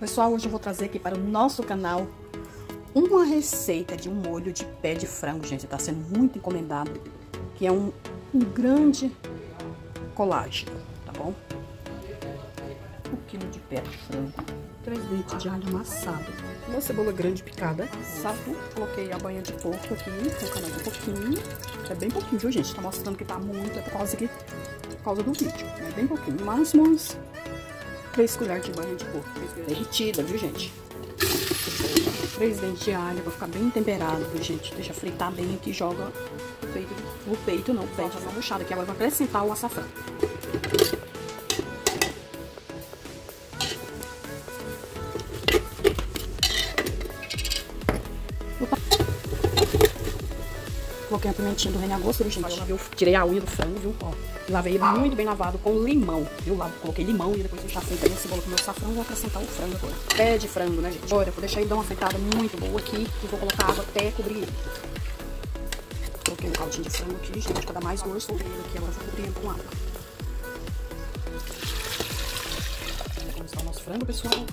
Pessoal, hoje eu vou trazer aqui para o nosso canal uma receita de um molho de pé de frango, gente. Está sendo muito encomendado, que é um grande colágeno, tá bom? 1 quilo de pé de frango, 3 dentes de alho amassado, uma cebola grande picada, sal. Coloquei a banha de porco aqui, colocando mais um pouquinho. É bem pouquinho, viu, gente? Tá mostrando que tá muito, é por causa do vídeo. É bem pouquinho, mais umas 3 colheres de banha de porco, derretida, viu, gente? 3 dentes de alho, vai ficar bem temperado, viu, gente? Deixa fritar bem aqui, joga o peito, não, o peito já tá murchado aqui. Agora vai acrescentar o açafrão. Coloquei a pimentinha do reino a gosto, viu, gente? Eu tirei a unha do frango, viu? Ó, lavei ele muito bem lavado com limão, viu? Coloquei limão e depois eu já feitei a cebola com o meu açafrão. Vou acrescentar o frango agora. Pé de frango, né, gente? Agora eu vou deixar ele dar uma fritada muito boa aqui e vou colocar água até cobrir ele. Coloquei um caldinho de frango aqui, gente, pra dar mais gosto. Coloquei ele aqui, agora vou cobrir ele com água. Como está o nosso frango, pessoal?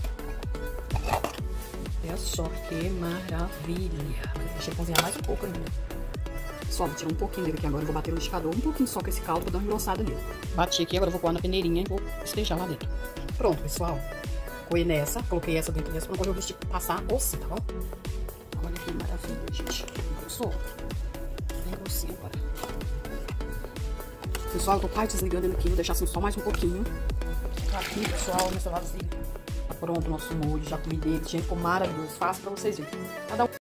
Olha só que maravilha. Deixei cozinhar mais um pouco ainda. Só, vou tirar um pouquinho dele aqui agora, eu vou bater no liquidificador um pouquinho só com esse caldo, vou dar uma engrossada nele. Bati aqui, agora eu vou pôr na peneirinha e vou estejar lá dentro. Pronto, pessoal. Coei nessa, coloquei essa dentro dessa pra não correr o risco de passar osso, tá bom? Olha que maravilha, gente. Engrossou. Bem grossinho agora. Pessoal, eu tô quase desligando ele aqui, vou deixar assim só mais um pouquinho. Aqui, pessoal, nessa vasilha. Pronto o nosso molho, já comi dele, gente, ficou maravilhoso. Fácil pra vocês verem.